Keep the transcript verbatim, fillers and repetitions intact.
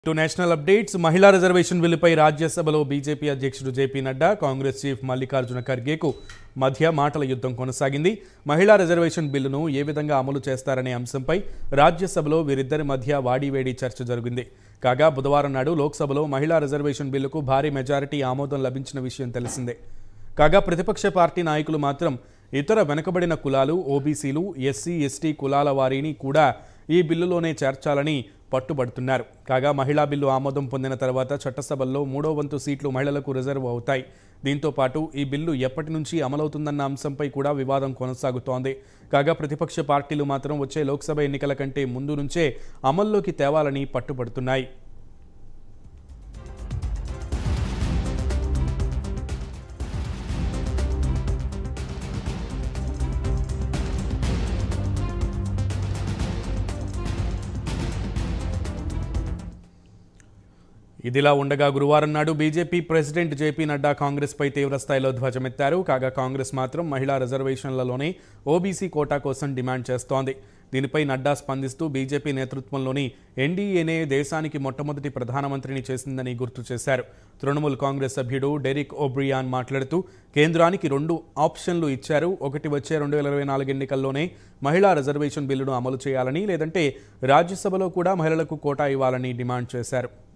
To national updates మహిళా reservation బిల్లుపై రాజ్యసభలో బీజేపీ అధ్యక్షుడు జేపీ నడ్డా కాంగ్రెస్ చీఫ్ మల్లికార్జున ఖర్గేకు మధ్య మాటల యుద్ధం కొనసాగింది. మహిళా రిజర్వేషన్ బిల్లును ఏ విధంగా అమలు చేస్తారనే అంశంపై రాజ్యసభలో వీరిద్దరి మధ్య వాడివేడి చర్చ జరిగింది. కాగా బుధవారం నాడు లోక్సభలో మహిళా రిజర్వేషన్ బిల్లుకు భారీ మెజారిటీ ఆమోదం లభించిన విషయం తెలిసిందే. కాగా ప్రతిపక్ష పార్టీ నాయకులు మాత్రం ఇతర వెనుకబడిన కులాలు, ఓబీసీలు, ఎస్సీ ఎస్టీ కులాల వారిని కూడా ఈ బిల్లులోనే చేర్చాలని పట్టుబడుతున్నారు. కాగా మహిళా బిల్లు ఆమోదం పొందిన తర్వాత చట్టసభల్లో మూడో వంతు సీట్లు మహిళలకు రిజర్వ్ అవుతాయి. దీంతో పాటు ఈ బిల్లు ఎప్పటి నుంచి అమలవుతుందన్న అంశంపై కూడా వివాదం కొనసాగుతోంది. కాగా ప్రతిపక్ష పార్టీలు మాత్రం వచ్చే లోక్సభ ఎన్నికల కంటే ముందు నుంచే అమల్లోకి తేవాలని పట్టుబడుతున్నాయి. ఇదిలా ఉండగా గురువారం నాడు బీజేపీ ప్రెసిడెంట్ జేపీ నడ్డా కాంగ్రెస్పై తీవ్రస్థాయిలో ధ్వజమెత్తారు. కాగా కాంగ్రెస్ మాత్రం మహిళా రిజర్వేషన్లలోనే ఓబీసీ కోటా కోసం డిమాండ్ చేస్తోంది. దీనిపై నడ్డా స్పందిస్తూ బీజేపీ నేతృత్వంలోని ఎన్డీఏనే దేశానికి మొట్టమొదటి ప్రధానమంత్రిని చేసిందని గుర్తు చేశారు. తృణమూల్ కాంగ్రెస్ సభ్యుడు డెరిక్ ఓబ్రియాన్ మాట్లాడుతూ కేంద్రానికి రెండు ఆప్షన్లు ఇచ్చారు. ఒకటి వచ్చే రెండు వేల ఇరవై నాలుగు ఎన్నికల్లోనే మహిళా రిజర్వేషన్ బిల్లును అమలు చేయాలని, లేదంటే రాజ్యసభలో కూడా మహిళలకు కోటా ఇవ్వాలని డిమాండ్ చేశారు.